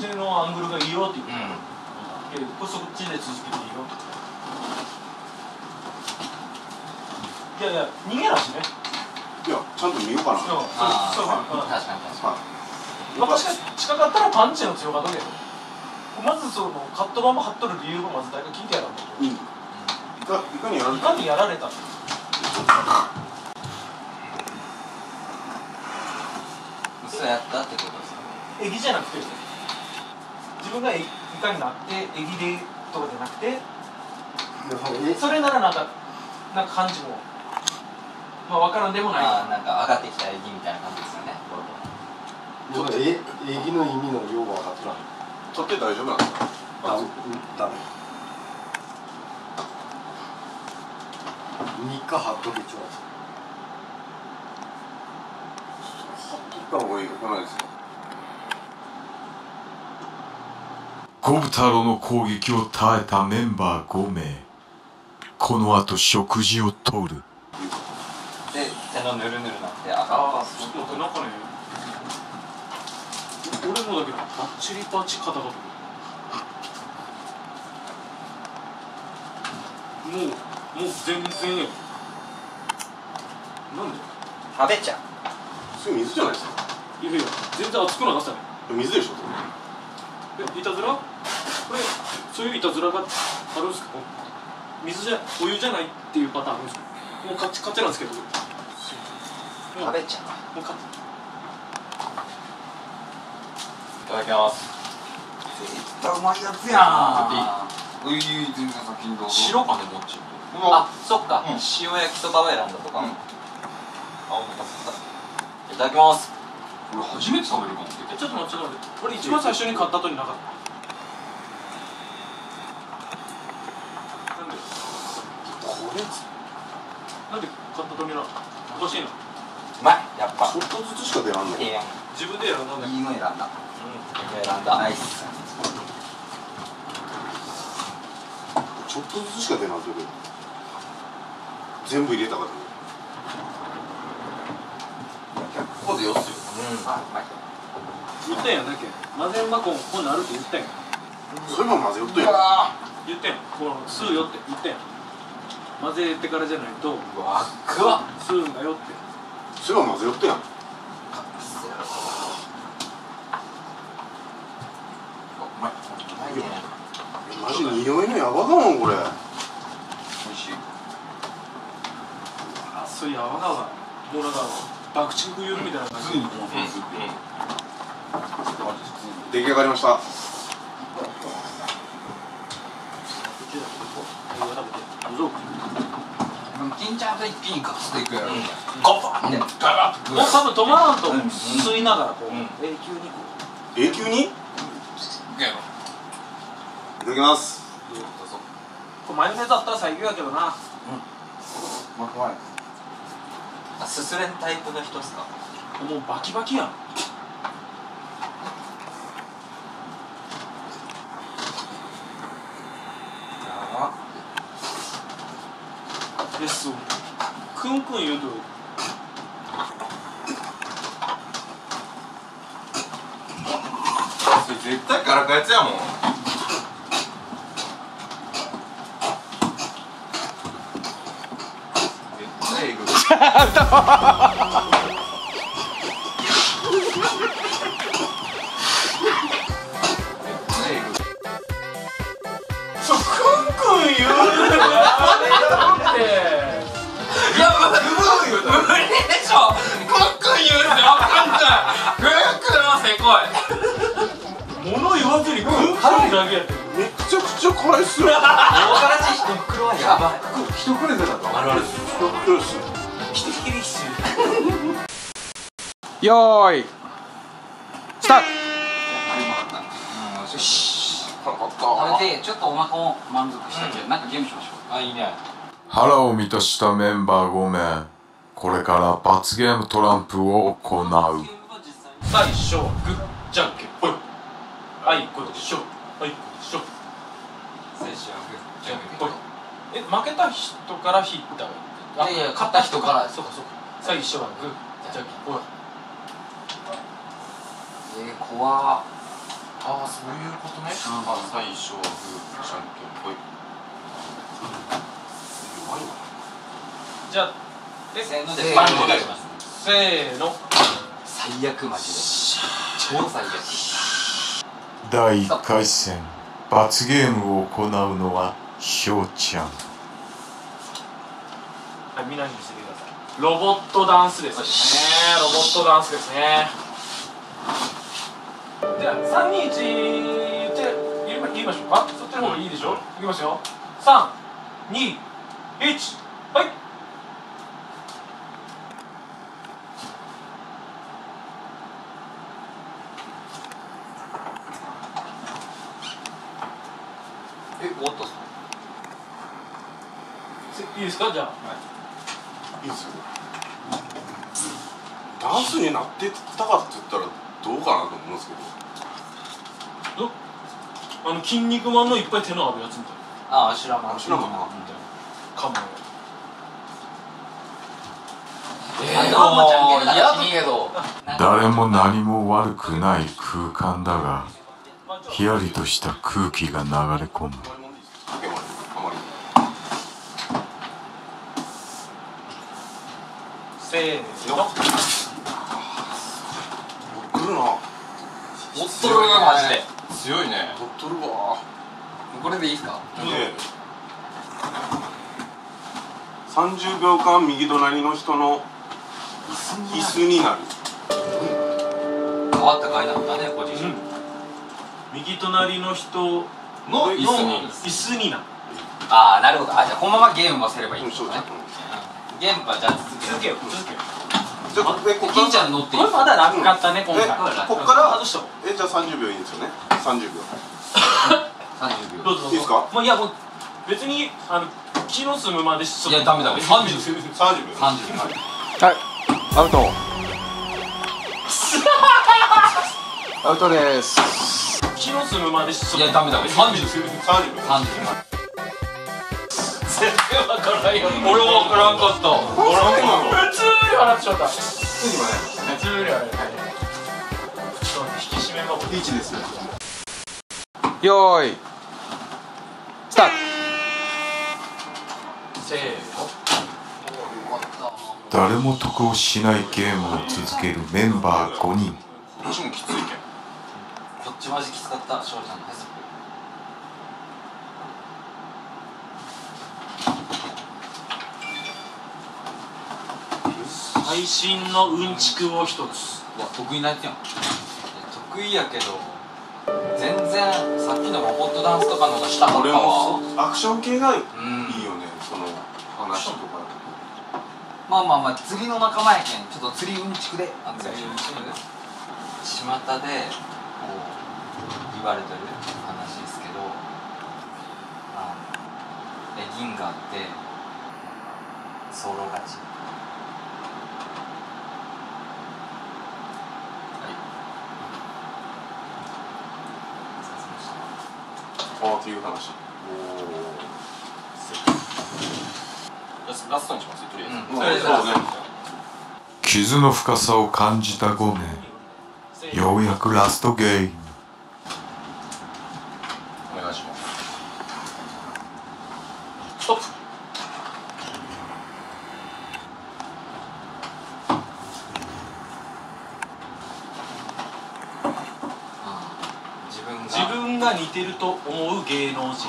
手のアングルがいいよって言う、これそっちで続けていいよって。いやいや、逃げなしね。 いや、ちゃんと見ようかな。 そう、 確かに昔が近かったらパンチの強かったけど、まずそのカットバンも張っとる理由がまず誰か聞いてやらんと。 いかにやられた。 いかにやられたの。 そうやったってことですか。 エギじゃなくて、自分がいかになってエギでとかじゃなくて、それならなんか感じもまあ分からんでもない。 なんか上がってきたエギみたいな感じですよね。 エギの意味のよう分かってない。 取って大丈夫なんですか。 ダメ。3日貼っとけちょう。 貼っとった方がいいのかないですよ。 ゴブ太郎の攻撃を耐えたメンバー5名。この後食事をとる。 で、手のヌルヌルなってああ、ちょっと待って、なんかね、俺もだけどバッチリバチ肩がもう全然よ。なんで食べちゃう。 それ水じゃないですか。 いやいや、全然熱くなかったね。 水でしょ。 いたずら？これ、そういういたずらがあるんですか？お湯じゃないっていうパターンあるんですか？もうカチカチなんですけど。 食べちゃう。 もうカチ。 いただきます。 絶対うまいやつやん。全然先にどうぞ。 白かね、もっち。 あ、そっか。塩焼きそばを選んだとか。あ、お腹すいた。いただきます。 俺初めて食べるかも。 ちょっと待って、俺一番最初に買った後になかった。なんで買った時な欲しいの。 うまい、やっぱ。 ちょっとずつしか出らんの。 自分でやるのね。 いいの選んだ。 選んだ。ナイス。 ちょっとずつしか出なんというけど。全部入れたかと。 結構でよっすよ。 あ、うまい。 言ったやんだっけ。混ぜんばこんこんなんあるって言ったやん。 そういえば混ぜよっとやん。 言ったやん。この吸うよって言ったやん。混ぜてからじゃないと。 うわっくわ。 吸うんだよって。 そういえば混ぜよっとやん。マジ匂いのやばだもんこれ。 美味しい。 あ、そういやわかわ。もうなんか爆竹言うみたいな感じ。 出来上がりました。 どうぞ。 金ちゃんと一気にガスでいくやろ。 ゴパンってガガッと。 もう多分止まらんと吸いながらこう永久にこう。 永久に。いただきます。 これマヨネーズあったら最強やけどな。 うまくない。 あ、すすれんタイプの人っすか。 もうバキバキやん。です。クンクン言うと。 それ絶対ガラカやつやもん。絶対えぐい。 そう、クンクン言うのがって。 いや、無理でしょ。クック言うってわかんない。クックのせこい。 物言わずにクンクンだけやってる。 めっちゃくちゃ辛いっすよ。 大辛子一袋はやばい。 一くれてたと。 あるある。 よし。 キテキテリッシュ。 よーいスタート。 よし。辛かった。 食べてちょっとお腹も満足したけど、なんかゲームしましょう。あ、いいね。 腹を満たしたメンバー5名。これから罰ゲームトランプを行う。 最初はグッじゃんけんぽい。あいこでしょ。あいこでしょ。 最初はグじゃんけんぽい。負けた人から引いたら。 いやいや、勝った人から。 そうかそうか。最初はグッじゃんけんぽい。 怖っ。 ああ、そういうことね。あ、最初はグーじゃんけんぽい。 弱いな。 じゃあせーのでせーのバンお願いします。 せーの。 最悪マジで超最悪。 第1回戦罰ゲームを行うのは翔ちゃん。 はい、みんなに見せてください。ロボットダンスですね。ロボットダンスですね。じゃあ3、2、1言って言いましょうか。そっちの方がいいでしょ。いきますよ。3、2、1、はい。 終わったっすか？ いいですか、じゃあ。 いいっすよ。ダンスになってたかって言ったらどうかなと思うんですけど。 筋肉マンのいっぱい手のあるやつみたいな。 ああ、知らんまん。 知らんまんみたいな。かも。 あんまじゃんけんだから死にけど。 誰も何も悪くない空間だがひやりとした空気が流れ込む。 ポケモンあまり。 せーの。 来るな。 持っとるなマジで。 強いね。 乗っとるわ。 これでいいですか？ で30秒間右隣の人の椅子になる。 変わったかいなったね、ポジション。 右隣の人の椅子に。 椅子になる。 ああ、なるほど。あ、じゃあこのままゲームをすればいいんですねそうじゃん。。 ゲームはじゃあ続けよう。 続けよう。 じゃあこ金ちゃん乗っていいこれまだ楽かったね、今回。 こっから外しとこじゃあ30秒いいんですよね。30秒。 30 う。 秒。 どうぞどうぞ。 いいですか？ もういやもう別に気の済むまでしいやダメだ30 30秒。 30秒。 はいアウトアウトです気の済むまでしいやダメだ30 30秒。 30秒。 全然わからんよ。 俺は分からんかった。 普通に笑ってしまった。普通に笑って。ちょっと待って引き締めが。 リーチです。 よーいスタートせーの。 誰も得をしないゲームを続けるメンバー5人。 こっちもきついけん。 こっちマジきつかった翔ちゃんのヘス最新のうんちくを一つ。 うわ得意なやつやん。得意やけど全然さっきのロボットダンスとかの方が下かった俺わ。 もアクション系がいいようん。 ね。その話とか。 まあまあまあ釣りの仲間やけんちょっと釣りうんちくであ釣りうんちくで巷でこう言われてる話ですけど銀があってソロ勝ち。 ああっていう話。 ラストにしますとりあえず。 とりあえずそうね。 傷の深さを感じた5名。ようやくラストゲーム。 お願いします。 ストップ。自分が似てると思う芸能人。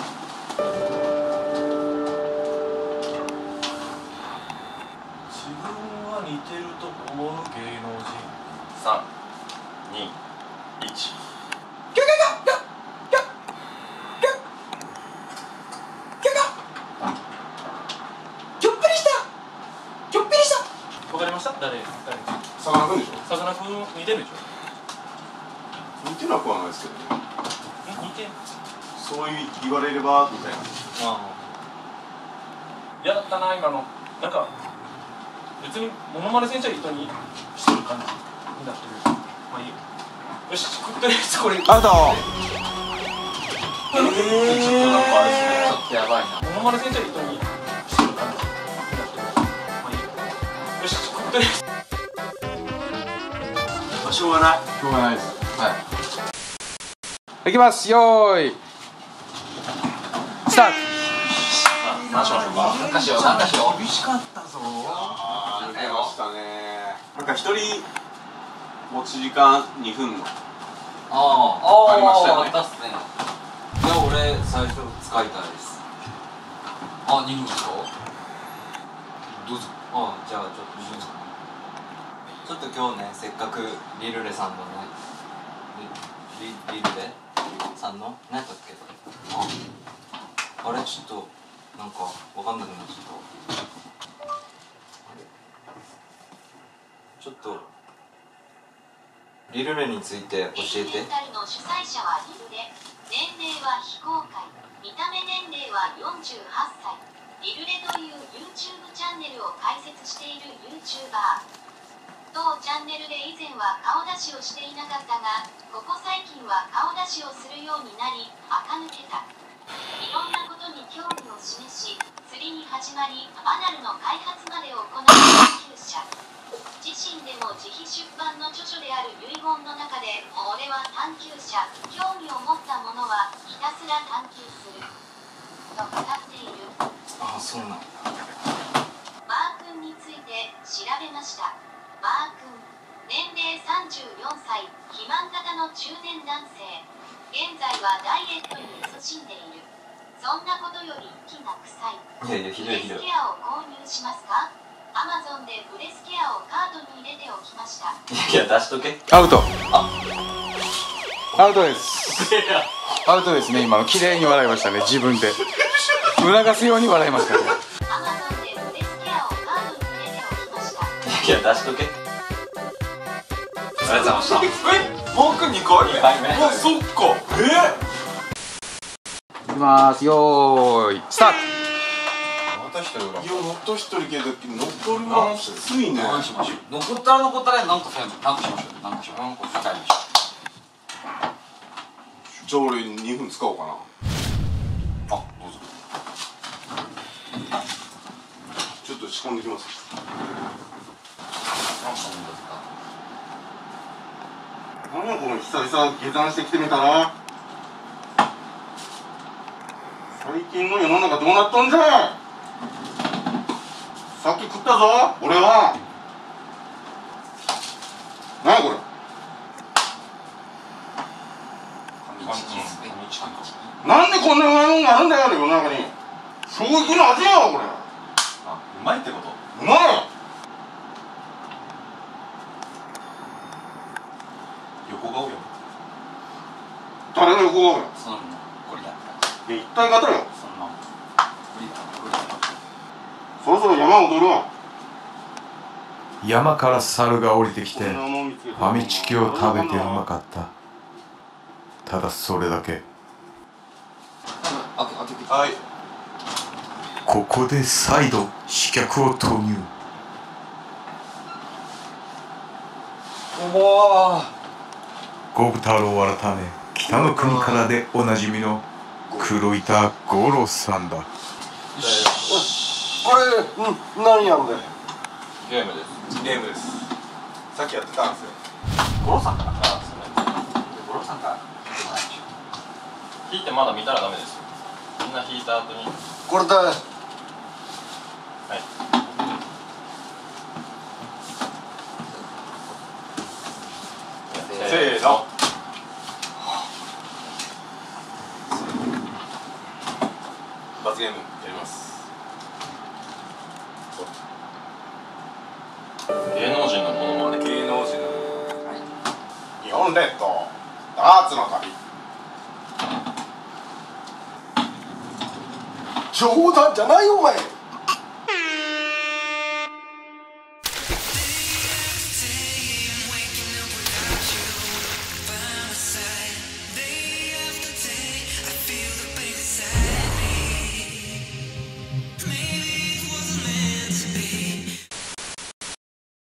自分が似てると思う芸能人。 3、2、1。 わかりました？誰？ さかなクンでしょ。 さかなクン似てるでしょ？ 似てなくはないですけどね。 似てる。 そう言われればみたいな。 嫌だったな今の。なんか別にモノマネせんちゃい人にしてる感じになってる。まあいいよ。よし、とりあえずこれ。 アウトちょっとなんかあれですねちょっとやばいな。 モノマネせんちゃい人にしてる感じになってる。まあいいよ。よし、とりあえず。 しょうがない。 しょうがないですはいいきます。よーいスタート。 何しましょうか。何しよう何しよう。 厳しかったぞ。 出ましたね。なんか一人持ち時間2分のありましたよねあったっすね。いや俺最初使いたいです。 あ、2分ですか。どうぞ。 じゃあちょっといいですか。ちょっと今日ね、せっかくリルレさんのね、リルレさんの何やったっけ。あれちょっとなんかわかんなくなっちゃった。ちょっとリルレについて教えて。 の主催者はリルレ、年齢は非公開、見た目年齢は48歳。リルレという YouTube チャンネルを開設している YouTuber。同チャンネルで以前は顔出しをしていなかったが、ここ最近は顔出しをするようになり、垢抜けた。いろんなことに興味を示し、釣りに始まり、アナルの開発までを行う研究者。自身でも自費出版の著書である遺言の中で、俺は探求者、興味を持ったものはひたすら探求すると語っている。 あ、そうなんだ。 マー君について調べました。マー君、年齢34歳、肥満型の中年男性。現在はダイエットに勤しんでいる。そんなことより息が臭い。 いやいや、ひどいひどい。 ブレスケアを購入しますか？Amazon でブレスケアをカートに入れておきました。 いや、出しとけ。 アウト。アウトです。アウトですね。今の綺麗に笑いましたね。自分で促すように笑いましたね。 Amazon でブレスケアをカートに入れておきました。 いや、出しとけ。ありがとうございました。 マーク2回 2回目。 あ、そっか。 いきますよーいスタート。 また一人おらん。いや、また一人けど残るのきついね。 何しましょう。残ったらなんかしましょう。なんかしよう。なんか使いましょじゃあ俺2分使おうかな。 う。どうぞ。 ちょっと仕込んできます。なんやこの久々下山してきてみたら、最近の世の中どうなっとんじゃ。さっき食ったぞ俺は。何やこれ。なんでこんなうまいもんがあるんだよ世の中に。衝撃の味やわこれ。 うまいってこと？ うまい。 横顔よ。 誰の横顔や。 そのこれやった。 いや一体型よ。 そんな無理だ。 そろそろ山踊るわ。 山から猿が降りてきてファミチキを食べてうまかった。ただそれだけ。 はい。 ここで再度刺客を投入。五分太郎改め北の国からでおなじみの黒板五郎さんだ。 これ、何やるんだよ。 ゲームです。 ゲームです。さっきやってたんですよ。 五郎さんかな。五郎さんか。 引いてまだ見たらダメですよ。みんな引いた後に。 これだ。 はい。 せーの。罰ゲームやります。 芸能人のものまね。 芸能人の日本列島ダーツの旅。冗談じゃないよお前。